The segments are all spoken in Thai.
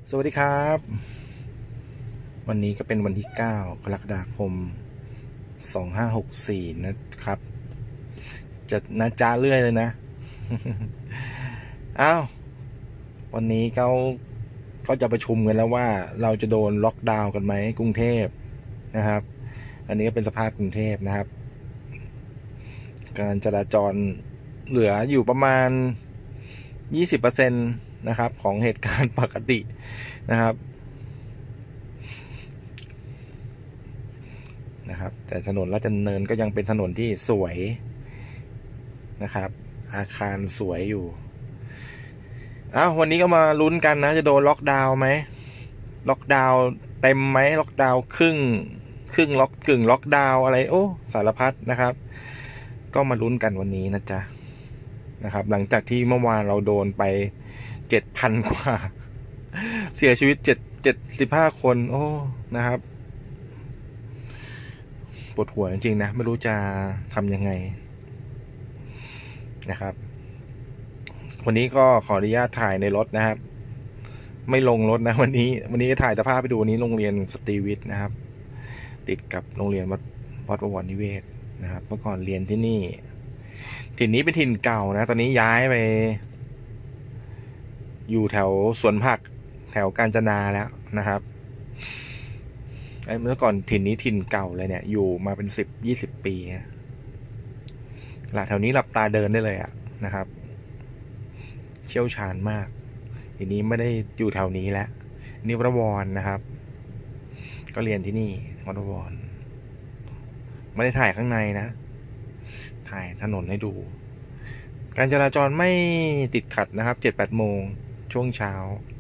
สวัสดีครับวันนี้ก็เป็นวันที่9กรกฎาคม2564นะครับจะนะจ้าเรื่อยเลยนะ อ้าววันนี้เขาจะประชุมกันแล้วว่าเราจะโดนล็อกดาวน์กันไหมกรุงเทพนะครับอันนี้ก็เป็นสภาพกรุงเทพนะครับการจราจรเหลืออยู่ประมาณ 20%นะครับของเหตุการณ์ปกตินะครับแต่ถนนราชดำเนินก็ยังเป็นถนนที่สวยนะครับอาคารสวยอยู่วันนี้ก็มาลุ้นกันนะจะโดนล็อกดาวน์ไหมล็อกดาวน์เต็มไหมล็อกดาวน์ครึ่งล็อกกึ่งล็อกดาวน์อะไรโอ้สารพัดนะครับก็มาลุ้นกันวันนี้นะจ๊ะนะครับหลังจากที่เมื่อวานเราโดนไป 7,000 กว่าเสียชีวิต75 คนโอ้นะครับปวดหัวจริงๆนะไม่รู้จะทำยังไงนะครับวันนี้ก็ขออนุญาตถ่ายในรถนะครับไม่ลงรถนะวันนี้ถ่ายสภาพไปดูวันนี้โรงเรียนสตรีวิทย์นะครับติดกับโรงเรียนวัดบวรนิเวศนะครับเมื่อก่อนเรียนที่นี่ถิ่นนี้เป็นถิ่นเก่านะตอนนี้ย้ายไปอยู่แถวสวนผักแถวกาญจนาแล้วนะครับเมื่อก่อนถิ่นนี้ถิ่นเก่าเลยเนี่ยอยู่มาเป็น10-20 ปีหละแถวนี้หลับตาเดินได้เลยนะครับเชี่ยวชาญมากทีนี้ไม่ได้อยู่แถวนี้แล้วนี่วัดบวรนะครับก็เรียนที่นี่วัดบวรไม่ได้ถ่ายข้างในนะถ่ายถนนให้ดูการจราจรไม่ติดขัดนะครับ 7-8 โมงช่วงเช้า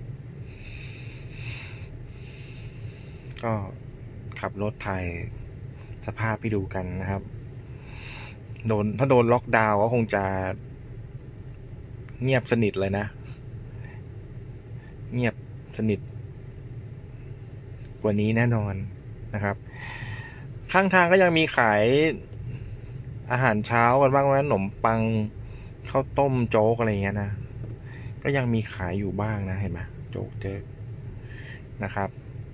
ก็ขับรถถ่ายสภาพให้ดูกันนะครับถ้าโดนล็อกดาวน์ก็คงจะเงียบสนิทเลยนะเงียบสนิทกว่านี้แน่นอนนะครับข้างทางก็ยังมีขายอาหารเช้ากันบ้างนะขนมปังข้าวต้มโจ๊กอะไรเงี้ยนะก็ยังมีขายอยู่บ้างนะเห็นไหมโจ๊กเจ๊กนะครับ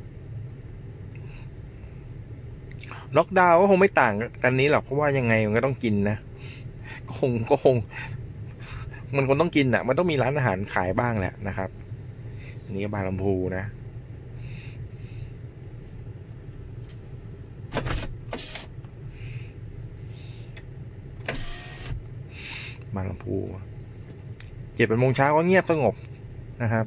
ล็อกดาวน์ก็คงไม่ต่างกันนี้หรอกเพราะว่ายังไงมันก็ต้องกินนะก็คงมันคงต้องกินมันต้องมีร้านอาหารขายบ้างแหละนะครับอันนี้บางลำพูนะบางลำพู7-8 โมงเช้าก็เงียบสงบนะครับ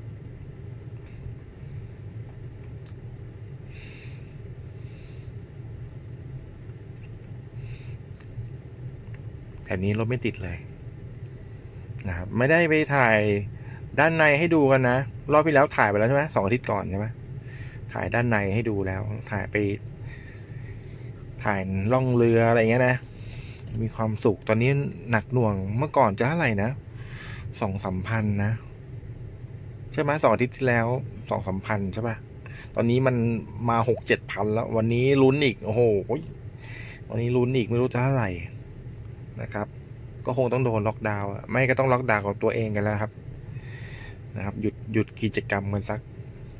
แถวนี้รถไม่ติดเลยนะครับไม่ได้ไปถ่ายด้านในให้ดูกันนะรอบที่แล้วถ่ายไปแล้วใช่ไหม2 อาทิตย์ก่อนใช่ไหมถ่ายด้านในให้ดูแล้วถ่ายล่องเรืออะไรเงี้ยนะมีความสุขตอนนี้หนักหน่วงเมื่อก่อนจะเท่าไหร่นะ2-3 พันนะใช่ไหม2 อาทิตย์ที่แล้ว2-3 พันใช่ป่ะตอนนี้มันมา6-7 พันแล้ววันนี้ลุ้นอีกโอ้โหวันนี้ลุ้นอีกไม่รู้จะเท่าไหร่นะครับก็คงต้องโดนล็อกดาวน์ไม่ก็ต้องล็อกดาวน์กับตัวเองกันแล้วครับนะครับหยุดกิจกรรมกันสัก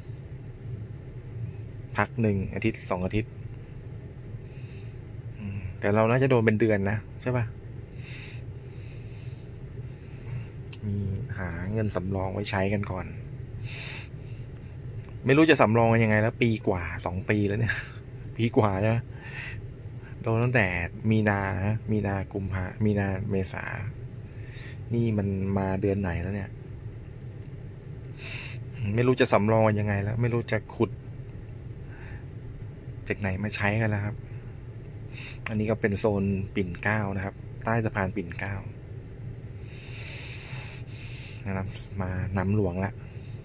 พัก1 อาทิตย์ 2 อาทิตย์แต่เราน่าจะโดนเป็นเดือนนะใช่ป่ะมีหาเงินสำรองไว้ใช้กันก่อนไม่รู้จะสำรองกันยังไงแล้วปีกว่า2 ปีแล้วเนี่ยปีกว่านะโดนตั้งแต่มีนากุมภามีนาเมษานี่มันมาเดือนไหนแล้วเนี่ยไม่รู้จะสำรองยังไงแล้วไม่รู้จะขุดจากไหนมาใช้กันแล้วครับอันนี้ก็เป็นโซนปิ่นเกล้านะครับใต้สะพานปิ่นเกล้านะครับมาน้ำหลวงละ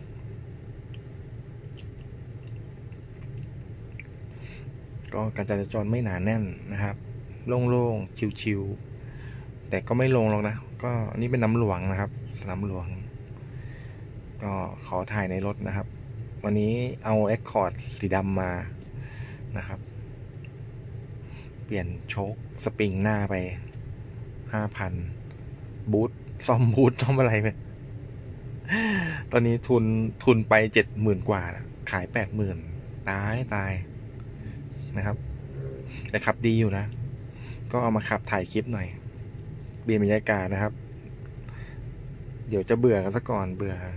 ก็การจราจรไม่หนาแน่นนะครับโล่งๆชิวๆแต่ก็ไม่ลงหรอกนะก็อันนี้เป็นน้ำหลวงนะครับสนามหลวงก็ขอถ่ายในรถนะครับวันนี้เอา Accord สีดำมานะครับเปลี่ยนโชคสปริงหน้าไป 5,000 บูทซ่อมบูทซ่อมอะไรไปตอนนี้ทุนไป70,000 กว่าขาย80,000ตายนะครับแต่ขับดีอยู่นะ ก็เอามาขับถ่ายคลิปหน่อยเปลี่ยนบรรยากาศนะครับ เดี๋ยวจะเบื่อกันซะก่อนเบื่อ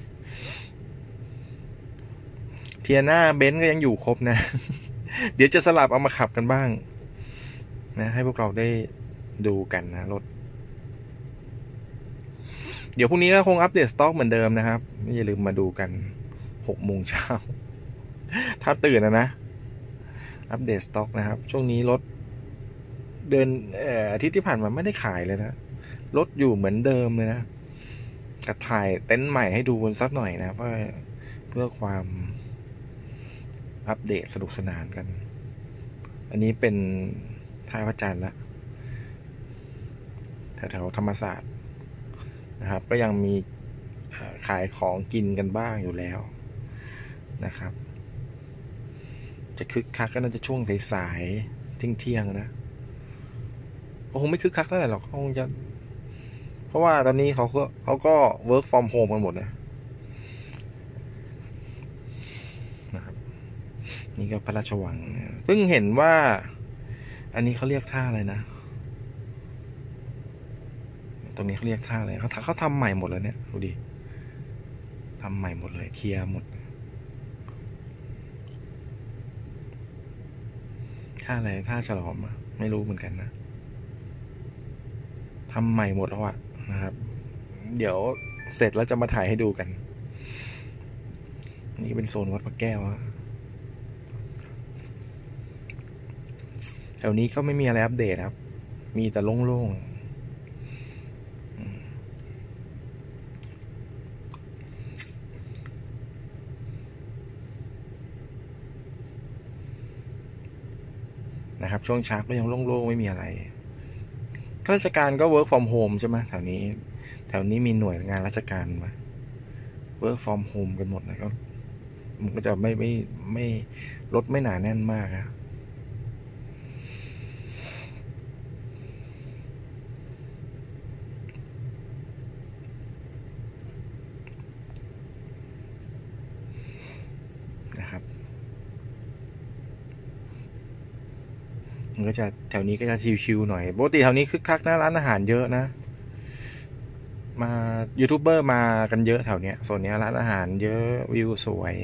เทียน่าเบนซ์ก็ยังอยู่ครบนะ เดี๋ยวจะสลับเอามาขับกันบ้างนะให้พวกเราได้ดูกันนะรถเดี๋ยวพรุ่งนี้ก็คงอัปเดตสต็อกเหมือนเดิมนะครับอย่าลืมมาดูกัน6 โมงเช้า ถ้าตื่นนะอัปเดตสต็อกนะครับช่วงนี้รถเดือนอาทิตย์ที่ผ่านมาไม่ได้ขายเลยนะรถอยู่เหมือนเดิมเลยนะกระถ่ายเต็นท์ใหม่ให้ดูสักหน่อยนะเพื่อความอัปเดตสนุกสนานกัน อันนี้เป็นท่าพระจันทร์ละแถวธรรมศาสตร์นะครับก็ยังมีขายของกินกันบ้างอยู่แล้วนะครับจะคึกคักก็น่าจะช่วงสายๆเที่ยงนะก็คงไม่คึกคักเท่าไหร่หรอกคงจะเพราะว่าตอนนี้เขาก็ work from home กันหมดนะครับนี่ก็พระราชวังเพิ่งเห็นว่าอันนี้เขาเรียกท่าอะไรนะตรงนี้เขาเรียกท่าอะไรเขาทำใหม่หมดแล้วเนี่ยดูดิทำใหม่หมดเลยเคลียร์หมดท่าอะไรท่าฉลอมไม่รู้เหมือนกันนะทำใหม่หมดแล้วอะนะครับเดี๋ยวเสร็จแล้วจะมาถ่ายให้ดูกันนี่เป็นโซนวัดพระแก้วแถวนี้ก็ไม่มีอะไรอัปเดตครับมีแต่โล่งๆนะครับช่วงเช้าก็ยังโล่งๆไม่มีอะไรข้าราชการก็ work from home ใช่ไหมแถวนี้มีหน่วยงานราชการมา work from home กันหมดนะก็มันก็จะไม่รถไม่หนาแน่นมากนะครับมันก็จะแถวนี้ก็จะชิวๆหน่อยปกติแถวนี้คึกคักนะร้านอาหารเยอะนะมายูทูบเบอร์มากันเยอะแถวเนี้ยโซนนี้ร้านอาหารเยอะวิวสวย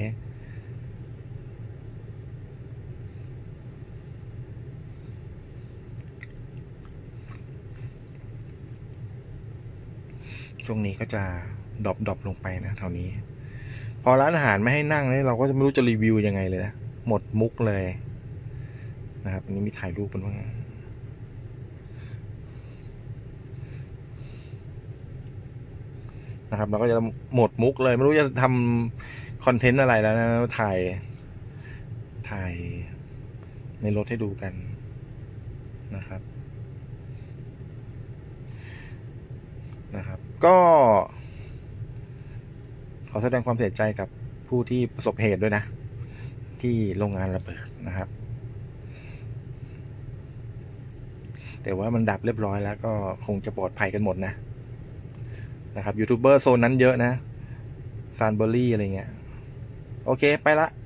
ช่วงนี้ก็จะดรอปลงไปนะแถวนี้พอร้านอาหารไม่ให้นั่งเนี่ยเราก็จะไม่รู้จะรีวิวยังไงเลยนะหมดมุกเลยนะครับอันนี้มีถ่ายรูปเป็นบ้างนะครับเราก็จะหมดมุกเลยไม่รู้จะทำคอนเทนต์อะไรแล้วนะถ่ายในรถให้ดูกันนะครับก็ขอแสดงความเสียใจกับผู้ที่ประสบเหตุด้วยนะที่โรงงานระเบิดนะครับแต่ว่ามันดับเรียบร้อยแล้วก็คงจะปลอดภัยกันหมดนะครับยูทูบเบอร์โซนนั้นเยอะนะซานเบอรี่อะไรเงี้ยโอเคไปละ